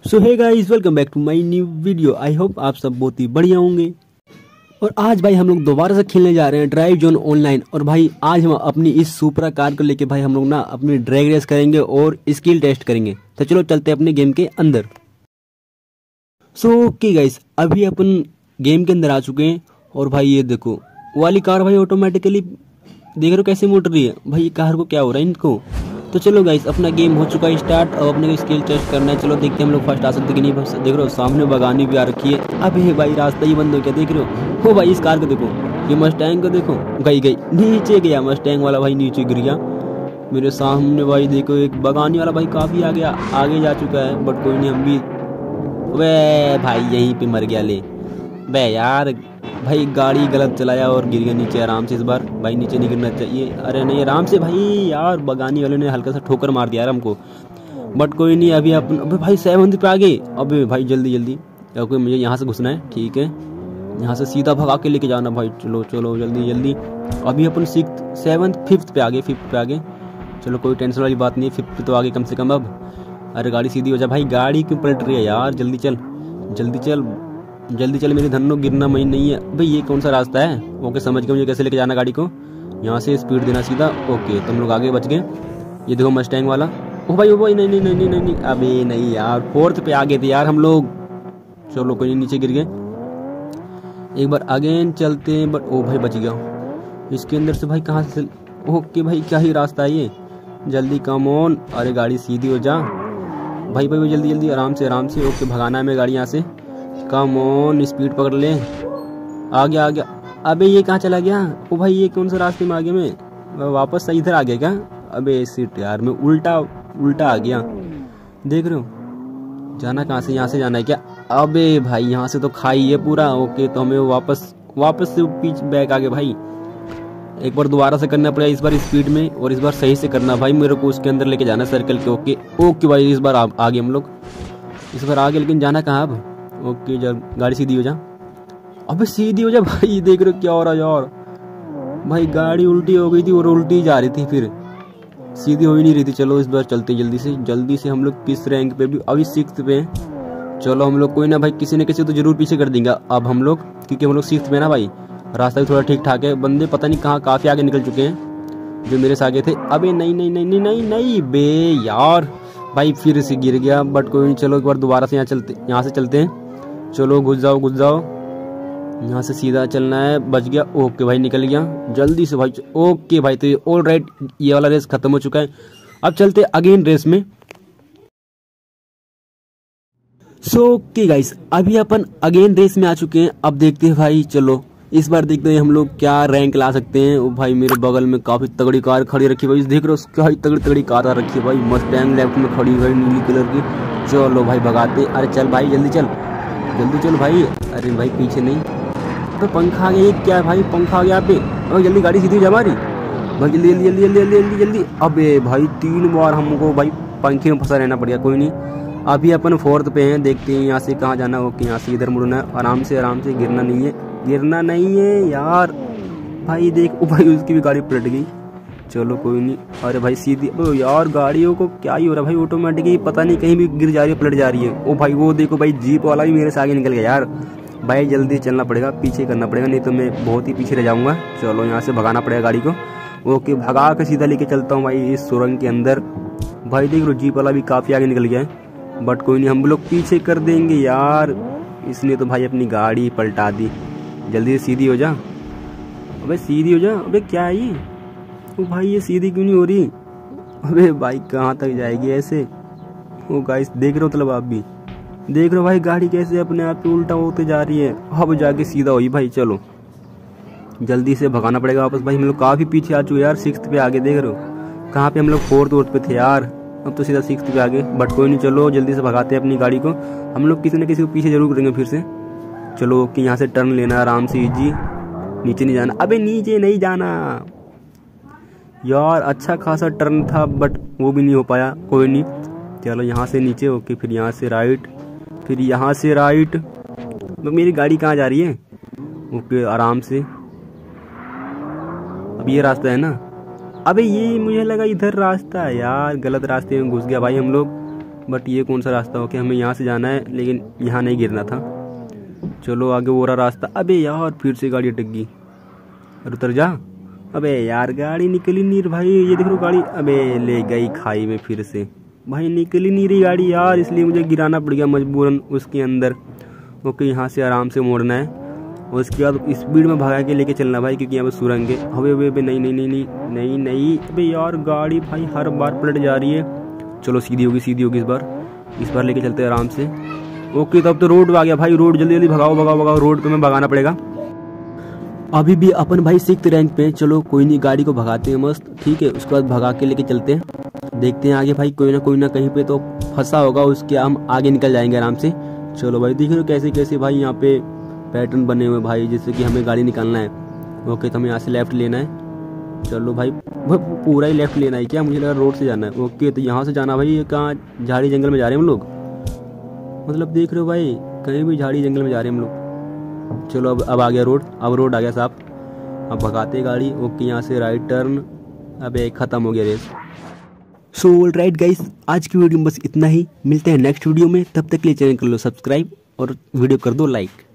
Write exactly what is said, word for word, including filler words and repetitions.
So hey guys, welcome back to my new video. I hope आप सब बहुत ही बढ़िया होंगे। और आज भाई हम लोग दोबारा से खेलने जा रहे हैं ड्राइव जोन ऑनलाइन। और भाई आज हम अपनी इस सुपरा कार को लेके भाई हम लोग ना अपनी ड्रैग रेस करेंगे और स्किल टेस्ट करेंगे। तो चलो चलते हैं अपने गेम के अंदर। सो ओके गाइस, अभी अपन गेम के अंदर आ चुके हैं। और भाई ये देखो वो वाली कार भाई ऑटोमेटिकली देख रहे हो कैसे मोड़ रही है। भाई ये कार को क्या हो रहा है इनको। तो चलो गाइस, अपना गेम हो चुका है स्टार्ट। अब अपने को स्किल टेस्ट करना है। चलो देखते हैं हम लोग फर्स्ट आ सकते कि नहीं। देख रहे हो सामने बगानी भी आ रखी है। अबे भाई रास्ता ही बंद हो गया, देख रहे हो। हो भाई इस कार को देखो, ये मस्टैंग को देखो, गई गई नीचे गया मस्टैंग वाला भाई, नीचे गिर गया। मेरे सामने भाई देखो एक बगानी वाला भाई काफी आगे आगे जा चुका है। बट कोई नहीं, हम भी वे भाई यहीं पे मर गया। ले बे यार, भाई गाड़ी गलत चलाया और गिर गया नीचे आराम से। इस बार भाई नीचे नहीं गिरना चाहिए। अरे नहीं आराम से भाई, यार बगानी वाले ने हल्का सा ठोकर मार दिया यार हमको। बट कोई नहीं, अभी अपन अबे भाई सेवंथ पे आ गए। अबे भाई जल्दी जल्दी, क्योंकि मुझे यहाँ से घुसना है। ठीक है, यहाँ से सीधा भगा के लेके जाना भाई। चलो चलो जल्दी जल्दी। अभी अपन सिक्स सेवन्थ फिफ्थ पे आ गए फिफ्थ पे आ गए चलो कोई टेंशन वाली बात नहीं है, फिफ्थ पे तो आगे कम से कम अब। अरे गाड़ी सीधी हो जा भाई, गाड़ी क्यों पलट रही है यार। जल्दी चल जल्दी चल जल्दी चल, मेरी धन्नो गिरना मई नहीं है। भाई ये कौन सा रास्ता है। ओके समझ गए मुझे कैसे लेके जाना गाड़ी को। यहाँ से स्पीड देना सीधा। ओके तुम लोग आगे बच गए। ये देखो मस्टैंग वाला। ओ भाई ओ भाई नहीं नहीं नहीं नहीं नहीं, नहीं। अबे नहीं यार, फोर्थ पे आ गए थे यार हम लोग। चलो कोई नीचे गिर गए। एक बार आगे चलते हैं। बट ओ भाई बच गया इसके अंदर से। भाई कहाँ से। ओके भाई क्या ही रास्ता है ये। जल्दी कम ऑन। अरे गाड़ी सीधी हो जा भाई भाई जल्दी जल्दी आराम से आराम से। ओके भगाना है मैं गाड़ी यहाँ से। कम ऑन, स्पीड पकड़ ले। आ गया आ गया। अबे ये कहाँ चला गया। ओ भाई ये कौन सा रास्ते में आ गया मैं। वापस सही इधर आ गया क्या। अबे सीट यार, मैं उल्टा उल्टा आ गया। देख रहे हो जाना कहाँ से, यहाँ से जाना है क्या। अबे भाई यहाँ से तो खाई है पूरा। ओके तो हमें वापस वापस से पीछे बैक आ गए भाई। एक बार दोबारा से करना पड़ेगा, इस बार स्पीड में और इस बार सही से करना भाई। मेरे को उसके अंदर लेके जाना सर्कल के। ओके ओके भाई इस बार आ गए हम लोग। इस बार आगे, लेकिन जाना कहाँ अब। ओके जब गाड़ी सीधी हो जा। अबे सीधी हो जा भाई। देख रहे हो क्या हो रहा है यार। भाई गाड़ी उल्टी हो गई थी और उल्टी जा रही थी, फिर सीधी हो ही नहीं रही थी। चलो इस बार चलते जल्दी से जल्दी से। हम लोग किस रैंक पे भी, अभी सिक्स्थ पे हैं। चलो हम लोग कोई ना भाई, किसी न किसी तो जरूर पीछे कर देंगे अब हम लोग, क्योंकि हम लोग सिक्स्थ पे ना भाई। रास्ता भी थोड़ा ठीक ठाक है। बंदे पता नहीं कहाँ काफी आगे निकल चुके हैं जो मेरे से आगे थे। अबे नहीं नहीं नहीं नहीं नहीं नहीं बे यार, भाई फिर से गिर गया। बट कोई नहीं, चलो एक बार दोबारा से यहाँ चलते यहाँ से चलते हैं। चलो घुस जाओ घुस जाओ, यहाँ से सीधा चलना है। बच गया। ओके भाई निकल गया जल्दी से भाई। ओके भाई तो ऑल राइट, ये वाला रेस खत्म हो चुका है। अब चलते अगेन रेस में। सो ओके गाइस, अभी अपन अगेन रेस में आ चुके हैं। अब देखते हैं भाई, चलो इस बार देखते हैं हम लोग क्या रैंक ला सकते हैं। ओ भाई मेरे बगल में काफी तगड़ी कार खड़ी रखी है भाई, देख रहे हो क्या तगड़ी तगड़ी कार रखी है भाई। मस्टैंग लेफ्ट में खड़ी है नीली कलर की। चलो भाई भगाते। अरे चल भाई जल्दी चल जल्दी चल भाई। अरे भाई पीछे नहीं, तो पंखा आ गया। क्या है भाई, पंखा आ गया यहाँ पे। अरे जल्दी गाड़ी सीधी जा हमारी भाई, जल्दी जल्दी जल्दी जल्दी जल्दी जल्दी जल्दी। अबे भाई तीन बार हमको भाई पंखे में फंसा रहना पड़ेगा। कोई नहीं, अभी अपन फोर्थ पे हैं। देखते हैं यहाँ से कहाँ जाना। ओके यहाँ से इधर मुड़ना है आराम से आराम से। गिरना नहीं है गिरना नहीं है यार। भाई देख ओ भाई उसकी भी गाड़ी पलट गई। चलो कोई नहीं। अरे भाई सीधी। ओ यार गाड़ियों को क्या ही हो रहा है भाई, ऑटोमेटिक पता नहीं कहीं भी गिर जा रही है पलट जा रही है। ओ भाई वो देखो भाई, जीप वाला भी मेरे से आगे निकल गया यार। भाई जल्दी चलना पड़ेगा, पीछे करना पड़ेगा, नहीं तो मैं बहुत ही पीछे रह जाऊंगा। चलो यहाँ से भगाना पड़ेगा गाड़ी को। ओके भगा के सीधा लेके चलता हूँ भाई इस सुरंग के अंदर। भाई देख लो जीप वाला भी काफी आगे निकल गया है। बट कोई नहीं, हम लोग पीछे कर देंगे यार। इसने तो भाई अपनी गाड़ी पलटा दी। जल्दी से सीधी हो जा। अबे सीधी हो जा। अबे क्या है ये। ओ भाई ये सीधी क्यों नहीं हो रही। अबे भाई कहाँ तक जाएगी ऐसे। ओ गाइस देख रहे हो, मतलब आप भी देख रहे हो भाई गाड़ी कैसे अपने आप पे उल्टा होते जा रही है। अब जाके सीधा हुई भाई। चलो जल्दी से भगाना पड़ेगा वापस भाई। हम लोग काफी पीछे आ चुके यार, सिक्स्थ पे आगे। देख रहे हो कहाँ पे हम लोग फोर्थ वोर्थ पे थे यार, अब तो सीधा सिक्स्थ पे आगे। बट कोई नहीं, चलो जल्दी से भगाते हैं अपनी गाड़ी को। हम लोग किसी न किसी को पीछे जरूर करेंगे फिर से। चलो ओके यहाँ से टर्न लेना आराम से इजी। नीचे नहीं जाना। अबे नीचे नहीं जाना यार, अच्छा खासा टर्न था बट वो भी नहीं हो पाया। कोई नहीं, चलो यहाँ से नीचे। ओके फिर यहाँ से राइट, फिर यहाँ से राइट। तो मेरी गाड़ी कहाँ जा रही है। ओके आराम से। अब ये रास्ता है ना। अबे ये मुझे लगा इधर रास्ता है यार, गलत रास्ते में घुस गया भाई हम लोग। बट ये कौन सा रास्ता हो कि हमें यहाँ से जाना है, लेकिन यहाँ नहीं गिरना था। चलो आगे वो रहा रास्ता। अबे यार फिर से गाड़ी अटक गई। अरे उतर जा। अबे यार गाड़ी निकली नहीं भाई, ये देख लो गाड़ी। अबे ले गई खाई में फिर से भाई, निकली नहीं रही गाड़ी यार, इसलिए मुझे गिराना पड़ गया मजबूरन उसके अंदर। ओके यहाँ से आराम से मोड़ना है और उसके बाद स्पीड में भगा के लेके चलना भाई, क्योंकि यहाँ पे सुरंग है। हवे हवे पे नहीं नहीं नहीं नहीं नहीं नहीं अबे यार गाड़ी भाई हर बार पलट जा रही है। चलो सीधी होगी सीधी होगी इस बार, इस बार लेके चलते हैं आराम से। ओके तब तो रोड आ गया भाई, रोड जल्दी जल्दी भगाओ भगाओ भगाओ, रोड पे में भगाना पड़ेगा। अभी भी अपन भाई सिक्स्थ रैंक पे। चलो कोई नहीं, गाड़ी को भगाते हैं मस्त, ठीक है। उसके बाद भगा के लेके चलते हैं, देखते हैं आगे भाई कोई ना कोई ना कहीं पे तो फंसा होगा, उसके हम आगे निकल जाएंगे आराम से। चलो भाई देख रहे हो कैसे कैसे भाई यहाँ पे पैटर्न बने हुए भाई, जिससे कि हमें गाड़ी निकालना है। ओके तो हमें यहाँ से लेफ्ट लेना है। चलो भाई पूरा ही लेफ्ट लेना है क्या, मुझे लगा रोड से जाना है। ओके तो यहाँ से जाना भाई, ये कहाँ झाड़ी जंगल में जा रहे हैं हम लोग, मतलब देख रहे हो भाई कहीं भी झाड़ी जंगल में जा रहे हैं हम लोग। चलो अब अब आ गया रोड, अब रोड आ गया साहब, अब भगाते गाड़ी। ओके यहाँ से राइट टर्न। अबे खत्म हो गया race. So all right guys, आज की वीडियो में बस इतना ही। मिलते हैं नेक्स्ट वीडियो में, तब तक के लिए चैनल कर लो सब्सक्राइब और वीडियो कर दो लाइक।